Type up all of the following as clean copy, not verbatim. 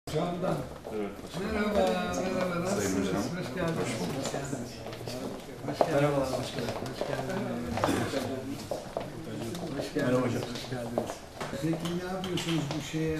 Şu anda. Evet. Merhaba, merhaba. Sayın Nasılsınız? Hocam. Hoş geldiniz. Hoş geldiniz. Hoş geldiniz. Merhaba. Hoş geldiniz. Hoş geldiniz. Hoş geldiniz. Merhaba hocam. Hoş geldiniz. Peki ne yapıyorsunuz bu şeye?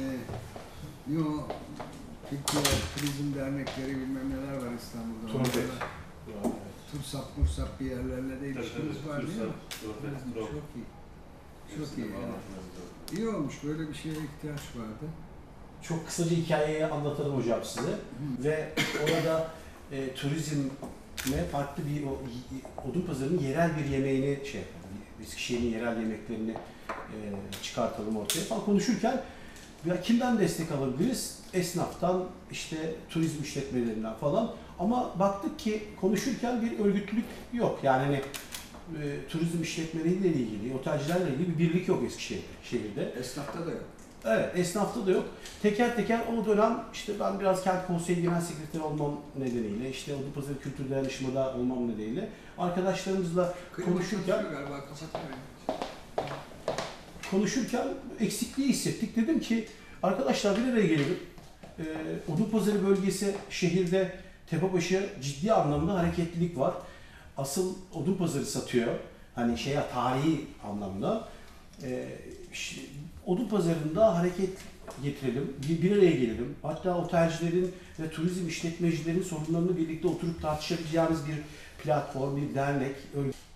Türkiye Turizm Dernekleri bilmem neler var İstanbul'da. Turbet. Tursap, Mursap bir yerlerle de ilişkiniz var değil mi? Çok iyi. Çok iyi. İyi olmuş. Böyle bir şeye ihtiyaç vardı. Çok kısaca hikayeyi anlatalım hocam size. Ve orada turizmle farklı bir Odunpazarı'nın yerel bir yemeğini Eskişehir'in yerel yemeklerini çıkartalım ortaya falan konuşurken ya kimden destek alabiliriz? Esnaftan, işte turizm işletmelerinden falan. Ama baktık ki konuşurken bir örgütlülük yok. Yani hani, turizm işletmeleriyle ilgili, otelcilerle ilgili bir birlik yok Eskişehir'de. Esnafta da yok. Evet, esnafta da yok. Teker teker o dönem işte ben biraz kent konseyi genel sekreteri olmam nedeniyle, işte Odunpazarı Kültür Dayanışma'da olmam nedeniyle arkadaşlarımızla konuşurken eksikliği hissettik. Dedim ki arkadaşlar bir araya gelelim. Odunpazarı bölgesi şehirde Tepebaşı ciddi anlamda hareketlilik var. Asıl Odunpazarı satıyor. Hani tarihi anlamda. Odunpazarı'nda hareket getirelim, bir araya gelelim. Hatta otelcilerin ve turizm işletmecilerin sorunlarını birlikte oturup tartışabileceğimiz bir platform, bir dernek,